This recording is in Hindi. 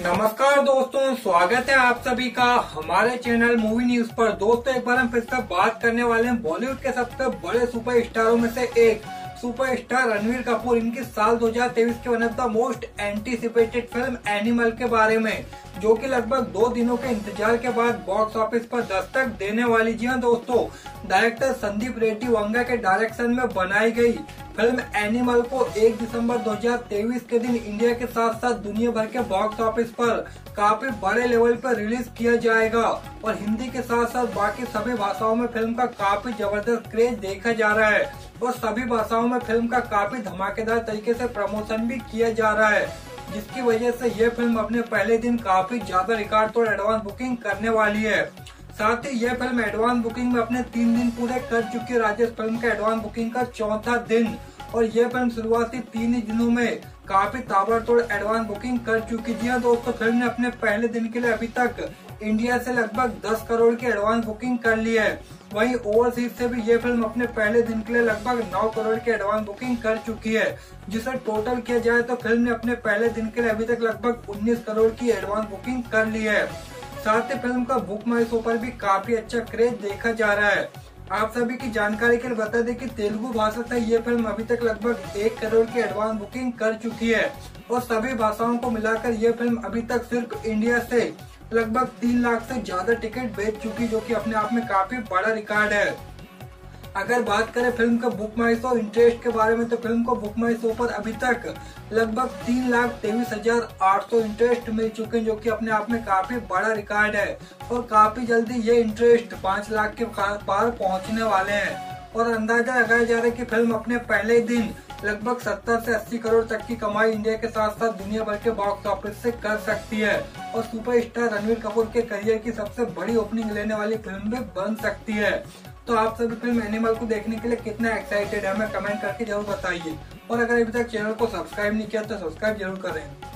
नमस्कार दोस्तों, स्वागत है आप सभी का हमारे चैनल मूवी न्यूज पर। दोस्तों, एक बार हम फिर से बात करने वाले हैं बॉलीवुड के सबसे बड़े सुपर स्टारों में से एक सुपरस्टार रणवीर कपूर। इनकी साल 2023 के one of the most anticipated film Animal के बारे में, जो कि लगभग 2 दिनों के इंतजार के बाद बॉक्स ऑफिस पर दस्तक देने वाली। जी हाँ दोस्तों, डायरेक्टर संदीप रेड्डी वंगा के डायरेक्शन में बनाई गई फिल्म एनिमल को 1 दिसंबर 2023 के दिन इंडिया के साथ साथ दुनिया भर के बॉक्स ऑफिस पर काफी बड़े लेवल पर रिलीज किया जाएगा और हिंदी के साथ साथ बाकी सभी भाषाओं में फिल्म का काफी जबरदस्त क्रेज देखा जा रहा है और सभी भाषाओं में फिल्म का काफी धमाकेदार तरीके से प्रमोशन भी किया जा रहा है, जिसकी वजह से ये फिल्म अपने पहले दिन काफी ज्यादा रिकॉर्ड तोड़ एडवांस बुकिंग करने वाली है। साथ ही यह फिल्म एडवांस बुकिंग में अपने 3 दिन पूरे कर चुकी है। राजेश फिल्म का एडवांस बुकिंग का 4था दिन और यह फिल्म शुरुआती 3 ही दिनों में काफी ताबड़तोड़ एडवांस बुकिंग कर चुकी। जी हाँ दोस्तों, फिल्म ने अपने पहले दिन के लिए अभी तक इंडिया से लगभग 10 करोड़ की एडवांस बुकिंग कर ली है। वहीं ओवरसीज से भी ये फिल्म अपने पहले दिन के लिए लगभग 9 करोड़ की एडवांस बुकिंग कर चुकी है, जिसे टोटल किया जाए तो फिल्म ने अपने पहले दिन के लिए अभी तक लगभग 19 करोड़ की एडवांस बुकिंग कर ली है। साथ ही फिल्म का बुक माई शो पर भी काफी अच्छा क्रेज देखा जा रहा है। आप सभी की जानकारी के लिए बता दें कि तेलुगु भाषा से ये फिल्म अभी तक लगभग 1 करोड़ की एडवांस बुकिंग कर चुकी है और सभी भाषाओं को मिलाकर ये फिल्म अभी तक सिर्फ इंडिया से लगभग 3 लाख से ज्यादा टिकट बेच चुकी, जो कि अपने आप में काफी बड़ा रिकॉर्ड है। अगर बात करें फिल्म का बुक माई शो इंटरेस्ट के बारे में, तो फिल्म को बुक माई शो पर अभी तक लगभग 3,23,800 इंटरेस्ट मिल चुके हैं, जो कि अपने आप में काफी बड़ा रिकॉर्ड है और काफी जल्दी ये इंटरेस्ट 5 लाख के पार पहुंचने वाले हैं। और अंदाजा लगाया जा रहा है कि फिल्म अपने पहले दिन लगभग 70 से 80 करोड़ तक की कमाई इंडिया के साथ साथ दुनिया भर के बॉक्स ऑफिस से कर सकती है और सुपरस्टार रणवीर कपूर के करियर की सबसे बड़ी ओपनिंग लेने वाली फिल्म भी बन सकती है। तो आप सभी फिल्म एनिमल को देखने के लिए कितना एक्साइटेड है, हमें कमेंट करके जरूर बताइए और अगर अभी तक चैनल को सब्सक्राइब नहीं किया तो सब्सक्राइब जरूर करें।